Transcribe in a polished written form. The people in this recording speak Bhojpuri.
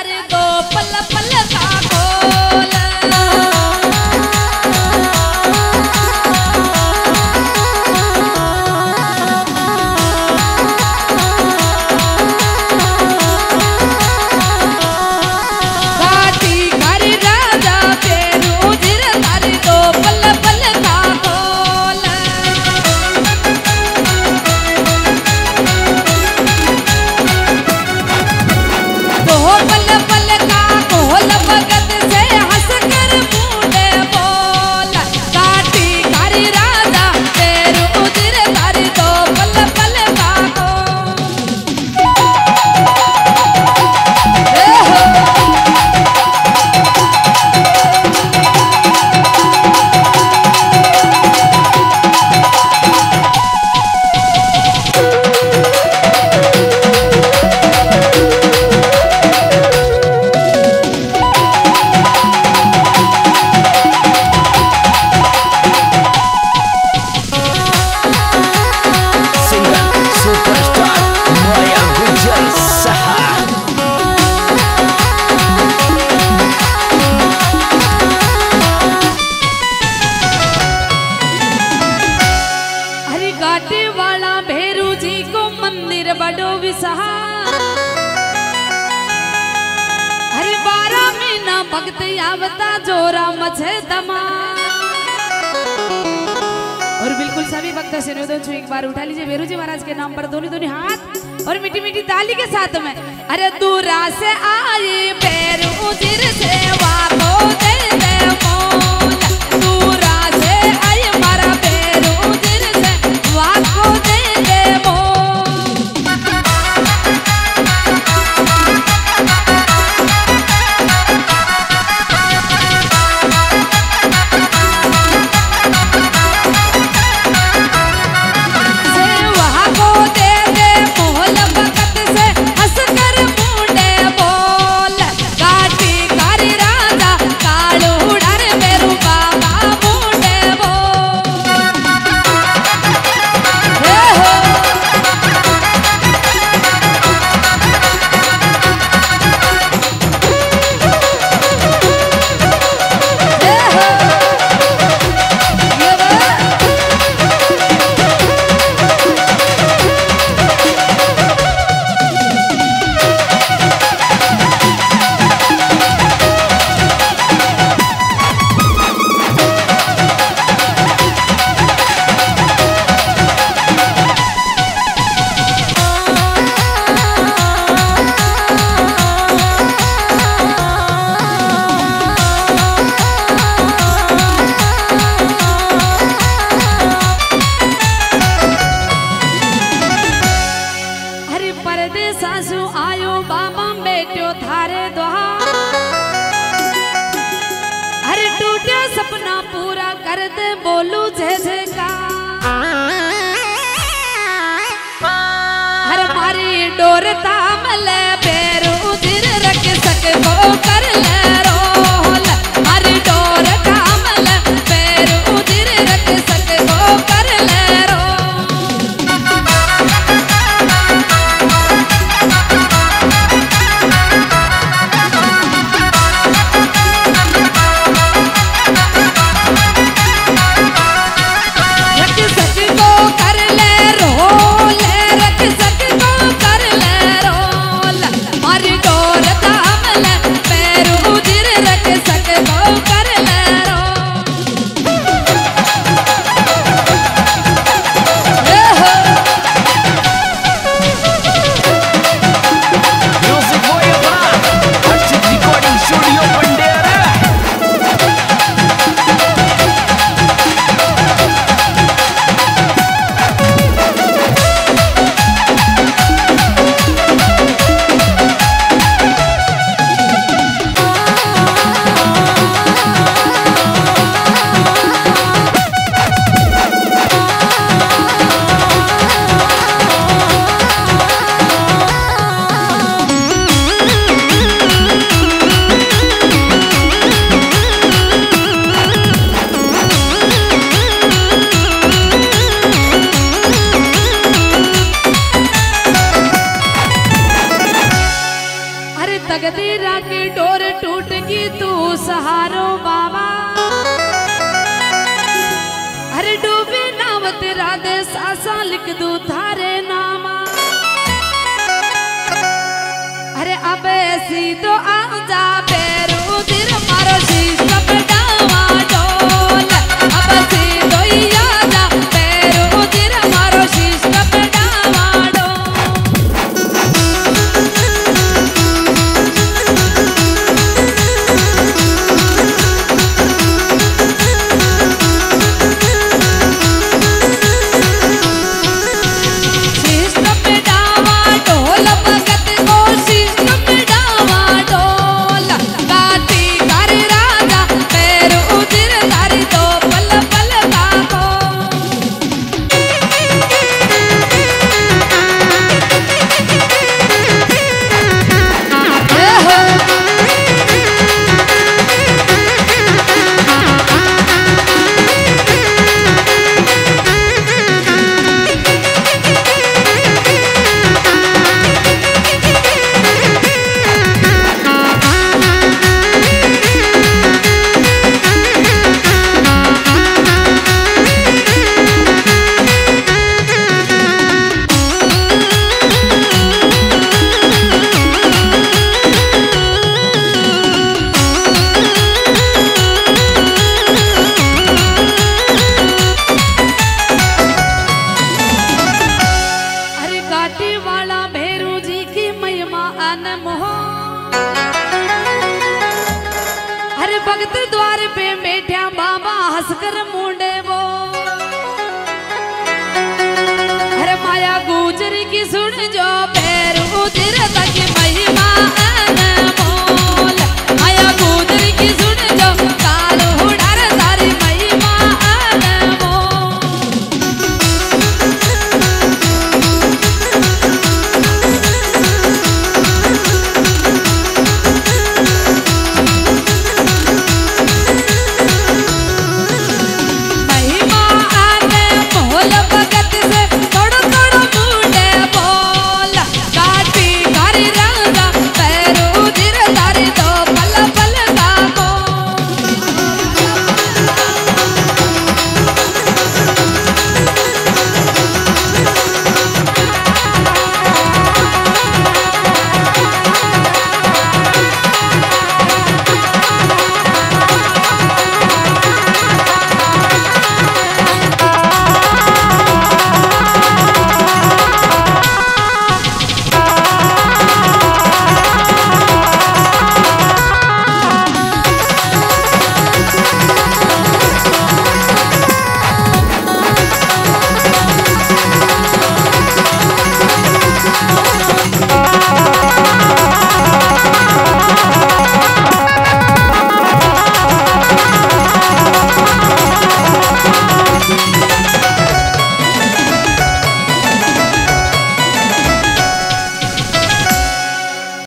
तारे दो पल पल का खोल। बड़ो विसहा हरि 12 महीना भक्त आवता जोरा मछे दमा। और बिल्कुल सभी भक्त से निवेदन छू एक बार उठा लीजिए भेरू जी महाराज के नाम पर दोनों दोनों हाथ और मीठी मीठी ताली के साथ में। अरे दूरा से आई भेरू जिर सेवा को दे दे मोल, दूरा से आई मारा भेरू जिर सेवा को दे दे मोल। का लिख दूं थारे नामा। अरे अब ऐसी तो आ जा पैरू दिल मारो शीश पे डावा डोल। अब ऐसी तो आ जा पैरू दिल मारो शीश पे डावा डोल। शीश पे डावा डोल भगत को शीश पे डावा डोल। गाती कर राजा पैरू दिल तारी दो पल पल काको। अरे काटी वाला भैरू जी की महिमा अनमोह। अरे भगत द्वार पे बैठा बाबा हंसकर मुंडे वो। अरे माया गुजरी की सुन जो भैरू दिल तक महिमा